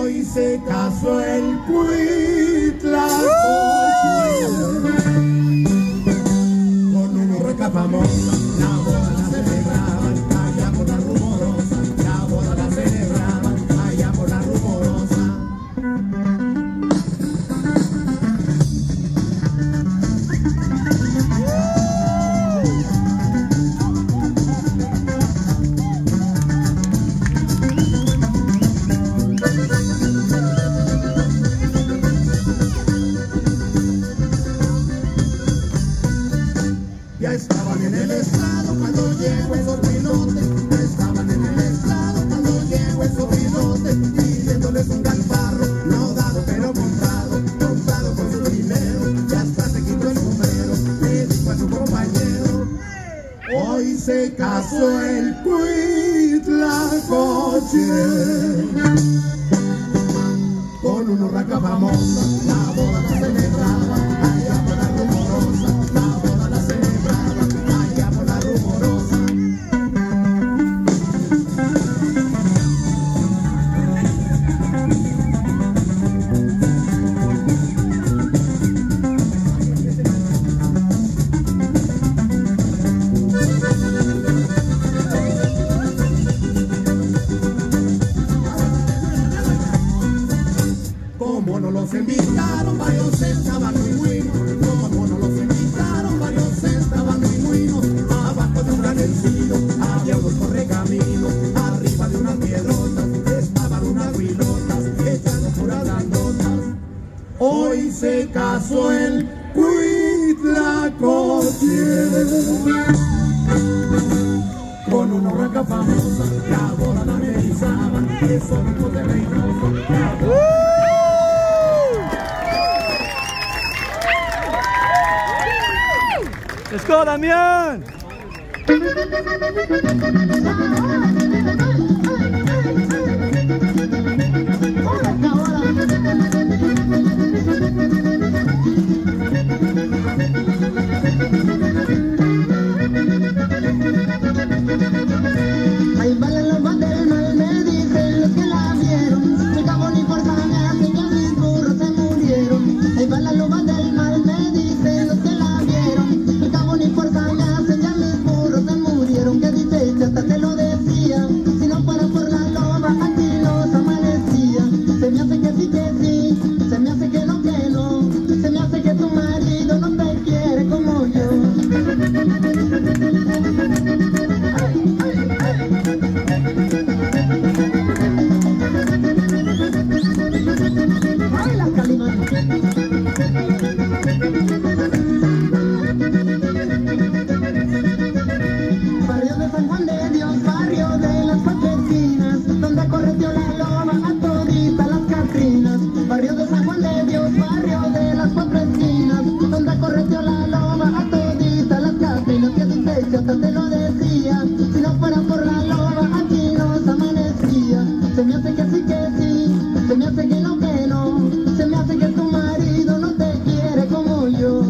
Hoy se casó el Cuitlacoche con una urraca famosa. La boda la celebraban allá por la Rumorosa. La boda la celebraban allá por la Rumorosa. Ya estaban en el estrado cuando llegó el sobrinote. Ya estaban en el estrado cuando llegó el sobrinote, pidiéndoles un galparro, no dado pero comprado, comprado con su dinero. Y hasta se quitó el sombrero, le dijo a su compañero: hoy se casó el Cuitlacoche con una urraca famosa. La boda la celebraba allá por la Rumorosa. La boda la celebraba allá por la Rumorosa. Como no los invitaron, varios estaban muy buenos. Como no los invitaron, varios estaban muy buenos. Abajo de un gran encino había unos correcaminos. Arriba de unas piedrotas estaban unas huilotas echando puras grandotas. Hoy se casó el Cuitlacoche con una urraca famosa. La boda la amenizaban, esos hijos de Reynosa. ¡Let's go, Damián! Ahí bailan los más del mal, me dicen los que la vieron. Se acabó ni por sanar, que ya mis burros se murieron. Ahí bailan los más del mal, me dicen los que la vieron. Se acabó ni por sanar, que ya mis burros se murieron. Que dice, ya hasta te lo decía, si no fuera por la loba, aquí los amanecía. Se me hace que sí, se me hace que no, se me hace que tu marido no te quiere como yo. ¡Ay, las calimanas! Barrio de San Juan de Dios, barrio de las cuatro esquinas, donde correteó la loma a toditas las catrinas. Barrio de San Juan de Dios, barrio de las cuatro esquinas, donde correteó la loma a toditas las catrinas. Que dice, yo hasta te lo decía, si no fuera por la loma aquí nos amanecía. Se me hace que sí, se me hace que no, se me hace que tu marido no te quiere como yo.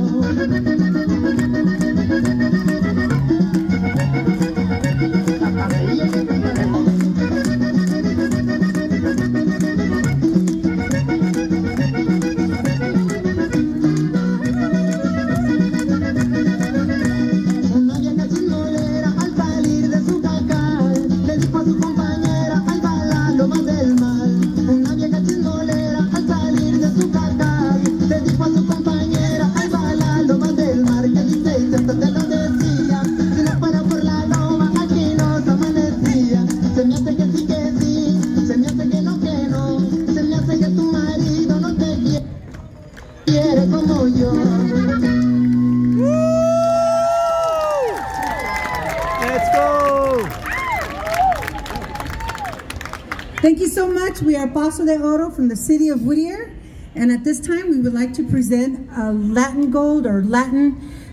Una vieja chismolera al salir de su cacal le dijo a su compañera: ahí va la loma del mal. Una vieja chismolera al salir de su cacal le dijo a su compañera: ahí va la loma del mar. Que dice, y hasta te lo decía, si no fuera por la loma aquí nos amanecía. Se me hace que sí, se me hace que no, se me hace que tu marido no te quiere como yo. Let's go! Thank you so much. We are Paso de Oro from the city of Whittier. And at this time, we would like to present a Latin Gold or Latin